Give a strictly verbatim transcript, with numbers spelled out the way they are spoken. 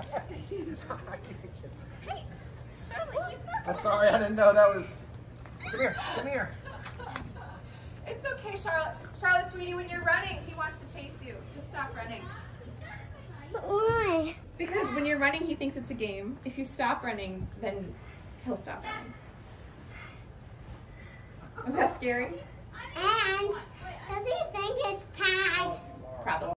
Hey, Charlotte, he's not. I'm sorry, I didn't know that was. Come here, come here. It's okay, Charlotte. Charlotte, sweetie, when you're running, he wants to chase you. Just stop running. But why? Because when you're running, he thinks it's a game. If you stop running, then he'll stop running. Was that scary? And does he think it's time? Probably.